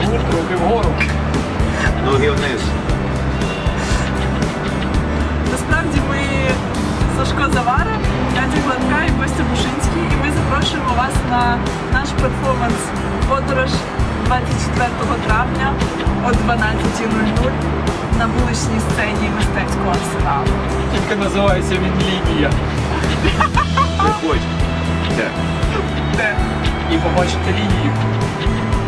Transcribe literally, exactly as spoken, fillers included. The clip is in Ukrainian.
гурт, руки вгору. Ноги вниз. Насправді ми Сашко Завара, Катя Гладка і Костя Бушинський, і ми запрошуємо вас на наш перформанс «Подорож» двадцять четвертого травня о дванадцятій нуль нуль на вуличній сцені мистецького арсеналу. Тільки називається він «Лінія». Приходь. Так. Де? І побачите лінію.